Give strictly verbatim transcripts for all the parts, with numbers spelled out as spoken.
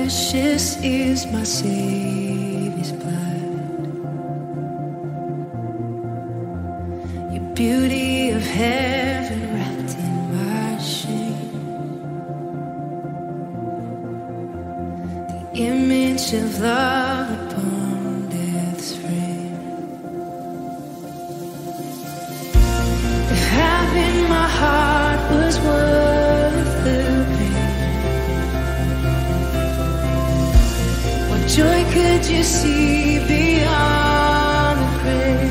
Precious is my Savior's blood. Your beauty of heaven wrapped in my shame. The image of love upon death's frame. If having my heart was worth the pain, what joy could you see beyond the grave?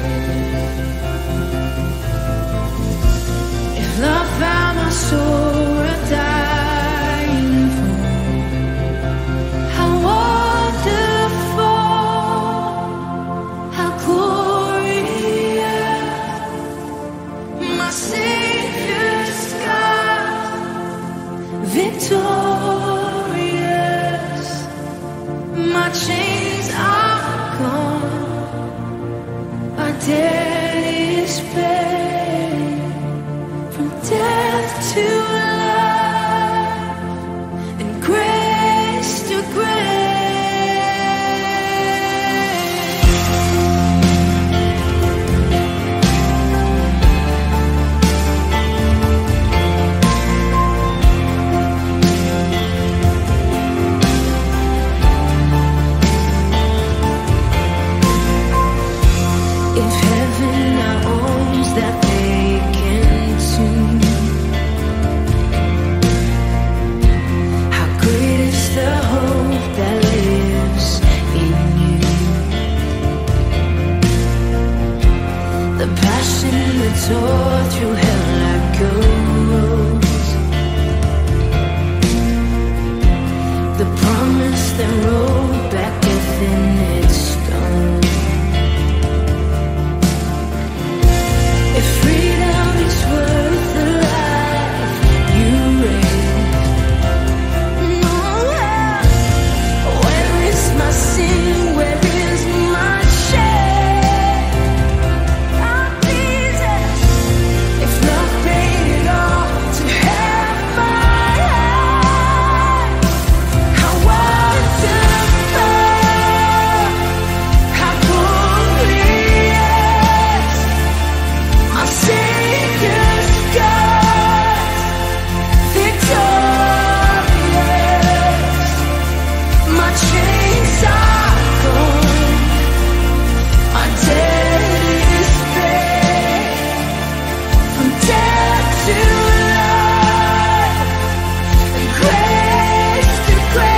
If love found my soul a dying for, how wonderful, how glorious, my Savior's God, victorious. My chains are gone, my debt is paid, from death to life, and grace to grace. If heaven now owns that vacant tomb, how great is the hope that lives in you. The passion that tore through hell like a rose, the promise that rolled back death in its stone. If freedom is worth the life you raised, where is my sin? Where is my shame? Oh, Jesus, if love paid it all to have my life, how wonderful, how glorious. My Savior's God, victorious. My chains are gone, my debt is paid, from death to life, and grace to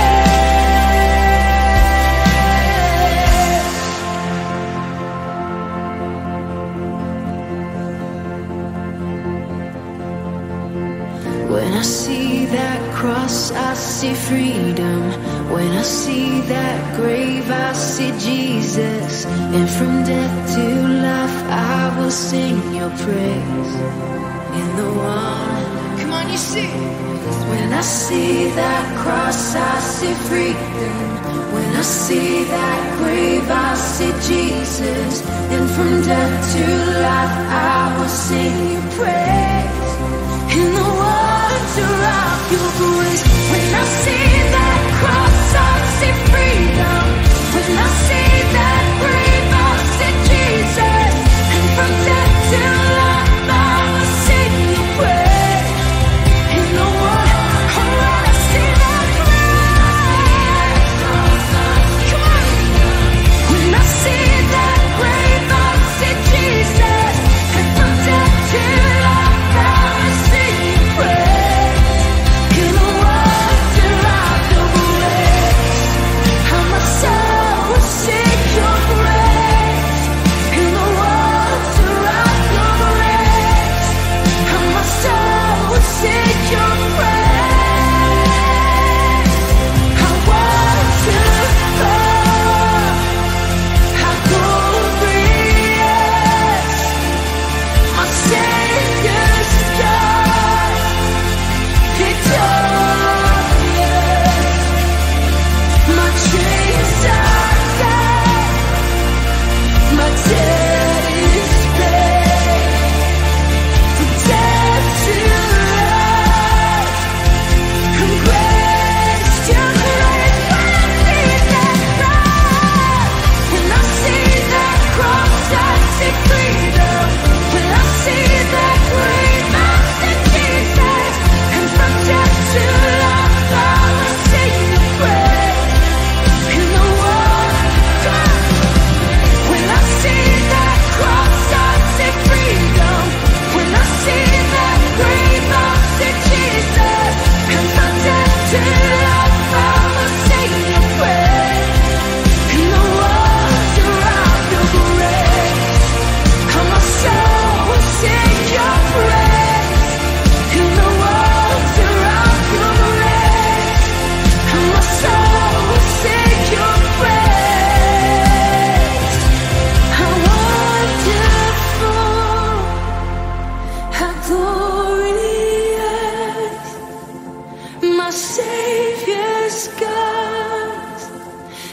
grace. When I see that cross, I see freedom. When I see that grave, I see Jesus. And from death to life, I will sing your praise. In the one, come on, you see. When I see that cross, I see freedom. When I see that grave, I see Jesus. And from death to life, I will sing your praise. In the wonder of your grace. When I see that cross, I see freedom. When I see that grave, I see Jesus. And from death to life, I will sing your praise. In the wonder, oh, when I see that cross, come on. When I see that grave, I see Jesus. And from death to life, I will sing your praise. In the wonder of your grace.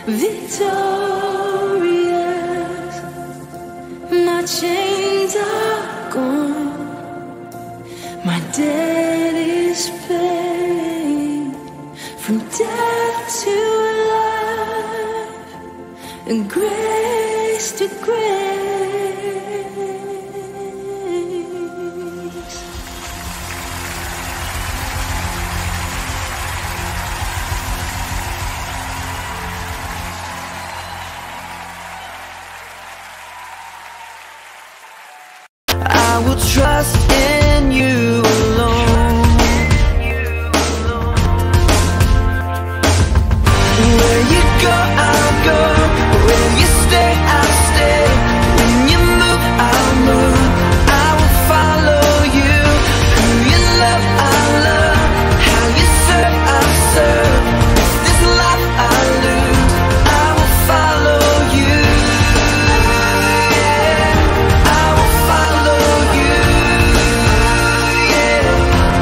victorious. My chains are gone, my debt is paid. From death to life, and grace to grace. I will trust in you alone. Where you go, I'll go. Where you stay, I'll stay. When you move, I'll move. I will follow you. Who you love, I'll love. How you serve, I'll serve. If this life I lose, I will follow you. Yeah, I will follow you. Yeah.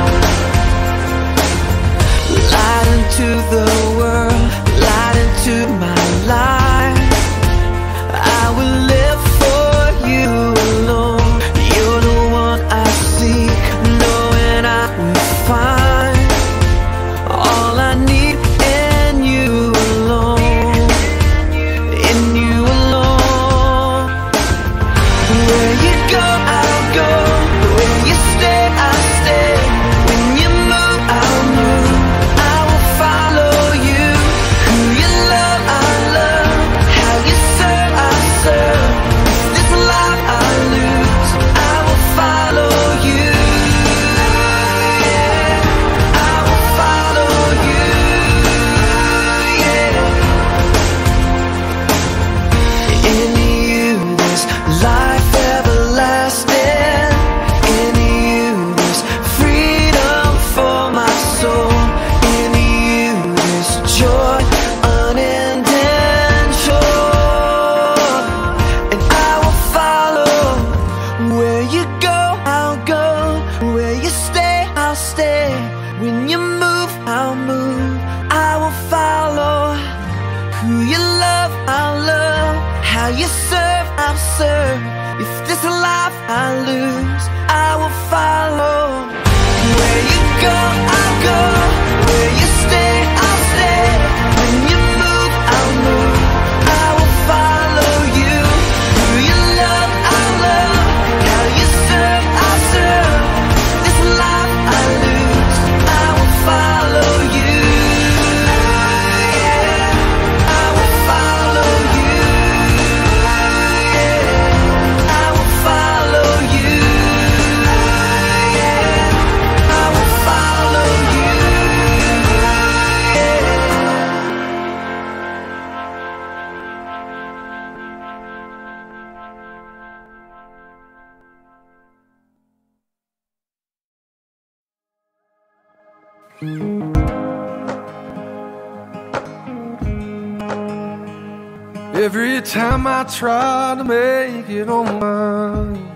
Light into the world, light into my life. I will live for you alone. You're the one I seek, knowing I will find all I need in you alone, in you alone. Where you go, I'll go. Where you stay, I'll stay. When you move, I'll move. I will follow you. Who you love, I love. How you serve, I serve. This life I lose, I will follow you. Yeah, I will follow you. Yeah. In you there's life everlasting. In you there's freedom for my soul. In you there's joy unending, sure. And I will follow. Where you go, I'll go. Where you stay, I'll stay. When you move, I'll move. I will follow. Who you love, I'll love. How you serve, I'll serve. If this life I lose, I will follow. Where you go, I'll go. Where you stay, I'll stay. When you move, I'll move. I will follow you. Who you love, I'll love. How you serve, I'll serve. This life I lose, I will follow you. Yeah, I will follow you. Yeah, I will follow you. Yeah, I will follow you. Every time I try to make it on mine,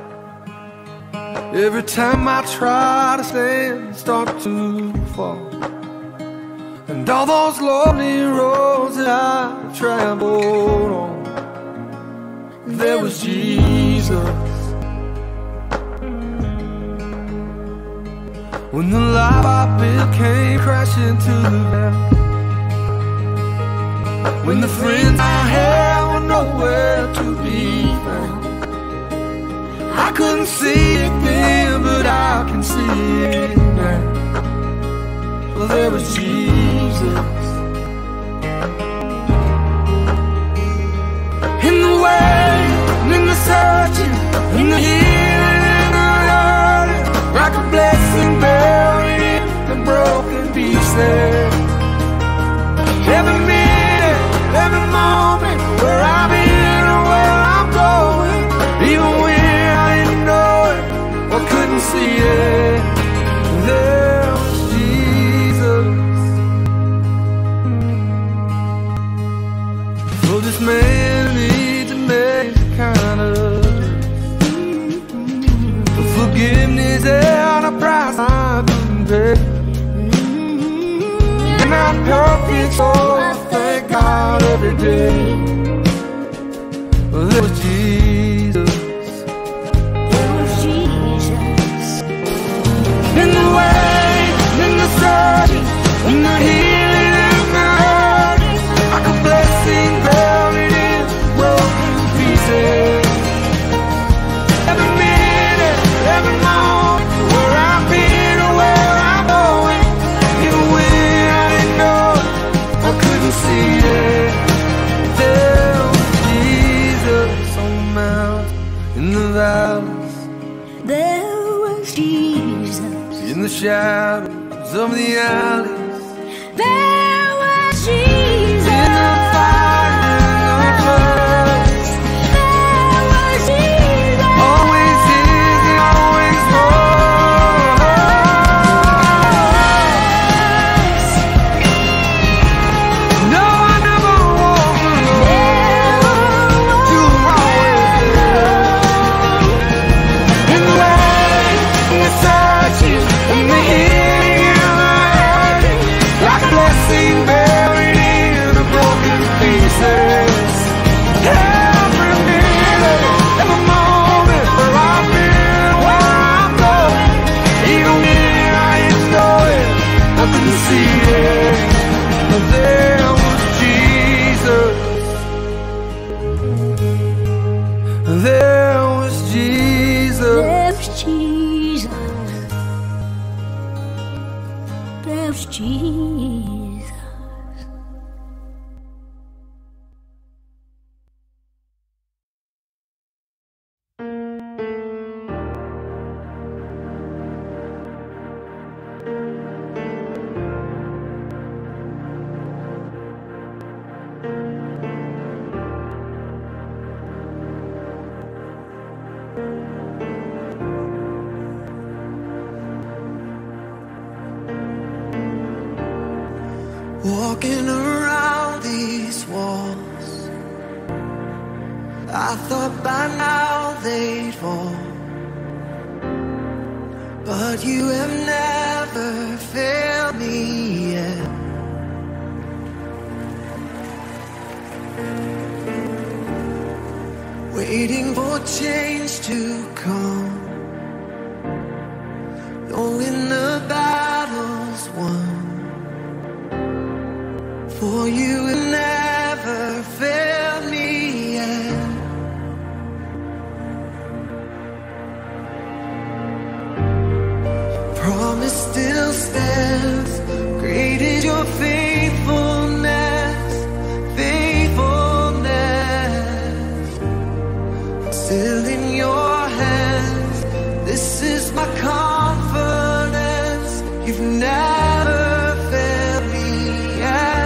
every time I try to stand, start to fall. And all those lonely roads that I traveled on, there was Jesus. When the life I built came crashing to the ground, when the friends I had were nowhere to be found. I couldn't see it then, but I can see it now. Well, there was Jesus. In the waiting, in the searching, in the healing, in the hurting, like a blessing buried in broken pieces. Every minute, every moment, where I've been or where I'm going, even when I didn't know it or couldn't see it, there was Jesus. For this man needs a amazing kind of forgiveness and a price I couldn't pay. Not perfect, so thank God every yeah. There was Jesus on the mountain, in the valleys. There was Jesus in the shadows of the alleys. There was Jesus in the fire and the floods. There was Jesus Always is and always was. No, I never walk alone. You were always there. In the way, in the searching, in the healing, in the hurting, like a blessing buried in the broken pieces. Every minute, every moment, where I've been, where I'm going, even when I ain't knowing, I couldn't see it. But there was Jesus. There was Jesus. There was Jesus There was Jesus Walking around these walls, I thought by now they'd fall, but you have never failed me yet. Waiting for change to come, knowing the battle's won. For you have never failed me yet. Promise still stands. Great is your faithfulness, faithfulness. Still in your hands. This is my confidence. You've never failed me yet.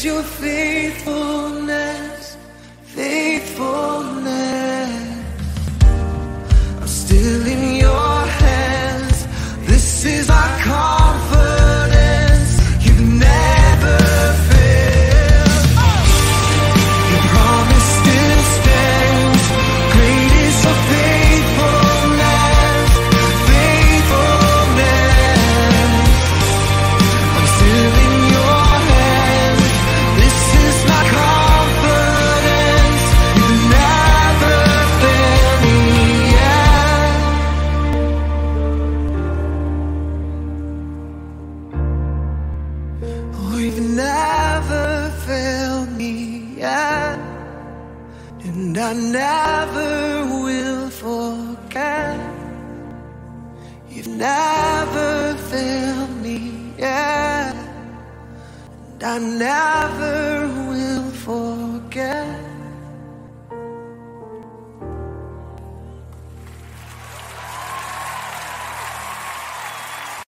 is your faithfulness, faithfulness. I'm still in your hands. This is my confidence. You've never failed. Your promise still stands. Great is your faithfulness, faithfulness. I'm still in your hands. This is my confidence. You've never failed me yet. Oh, you've never failed me yet. And I never will forget. You've never failed me yet. And I never